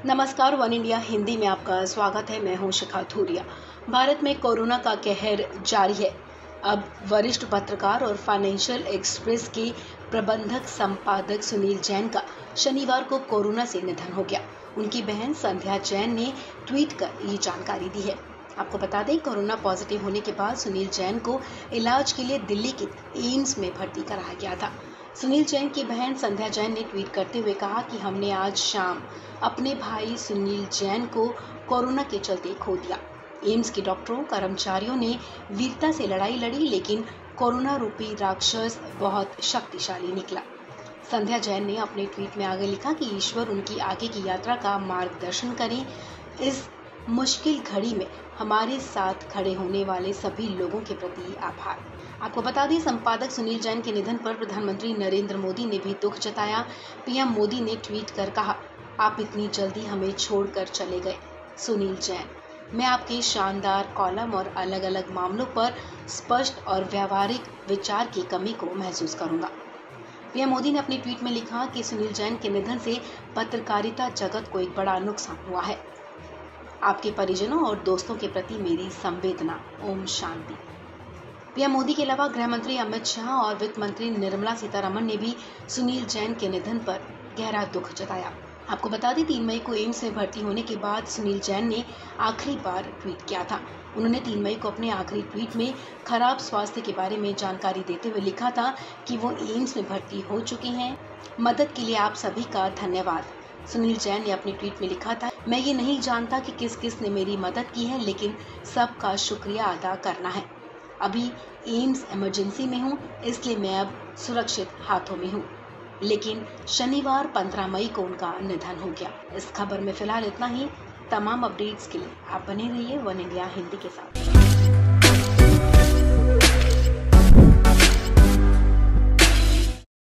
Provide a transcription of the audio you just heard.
नमस्कार, one India Hindi में आपका स्वागत है। मैं हूं शिखा धूरिया। भारत में कोरोना का कहर जारी है। अब वरिष्ठ पत्रकार और फाइनेंशियल एक्सप्रेस के प्रबंधक संपादक सुनील जैन का शनिवार को कोरोना से निधन हो गया। उनकी बहन संध्या जैन ने ट्वीट कर ये जानकारी दी है। आपको बता दें, कोरोना पॉजिटिव होने के बाद सुनील जैन को इलाज के लिए दिल्ली के एम्स में भर्ती कराया गया था। सुनील जैन की बहन संध्या जैन ने ट्वीट करते हुए कहा कि हमने आज शाम अपने भाई सुनील जैन को कोरोना के चलते खो दिया। एम्स के डॉक्टरों कर्मचारियों ने वीरता से लड़ाई लड़ी, लेकिन कोरोना रूपी राक्षस बहुत शक्तिशाली निकला। संध्या जैन ने अपने ट्वीट में आगे लिखा कि ईश्वर उनकी आगे की यात्रा का मार्गदर्शन करें। इस मुश्किल घड़ी में हमारे साथ खड़े होने वाले सभी लोगों के प्रति आभार। आपको बता दें, संपादक सुनील जैन के निधन पर प्रधानमंत्री नरेंद्र मोदी ने भी दुख जताया। पीएम मोदी ने ट्वीट कर कहा, आप इतनी जल्दी हमें छोड़कर चले गए सुनील जैन। मैं आपके शानदार कॉलम और अलग अलग मामलों पर स्पष्ट और व्यावहारिक विचार की कमी को महसूस करूंगा। पीएम मोदी ने अपने ट्वीट में लिखा कि सुनील जैन के निधन से पत्रकारिता जगत को एक बड़ा नुकसान हुआ है। आपके परिजनों और दोस्तों के प्रति मेरी संवेदना। ओम शांति। पीएम मोदी के अलावा गृह मंत्री अमित शाह और वित्त मंत्री निर्मला सीतारमण ने भी सुनील जैन के निधन पर गहरा दुख जताया। आपको बता दें, 3 मई को एम्स में भर्ती होने के बाद सुनील जैन ने आखिरी बार ट्वीट किया था। उन्होंने 3 मई को अपने आखिरी ट्वीट में खराब स्वास्थ्य के बारे में जानकारी देते हुए लिखा था कि वो एम्स में भर्ती हो चुके हैं। मदद के लिए आप सभी का धन्यवाद। सुनील जैन ने अपने ट्वीट में लिखा था, मैं ये नहीं जानता कि किस किस ने मेरी मदद की है, लेकिन सबका शुक्रिया अदा करना है। अभी एम्स इमरजेंसी में हूँ, इसलिए मैं अब सुरक्षित हाथों में हूँ। लेकिन शनिवार 15 मई को उनका निधन हो गया। इस खबर में फिलहाल इतना ही। तमाम अपडेट्स के लिए आप बने रहिए वन इंडिया हिंदी के साथ।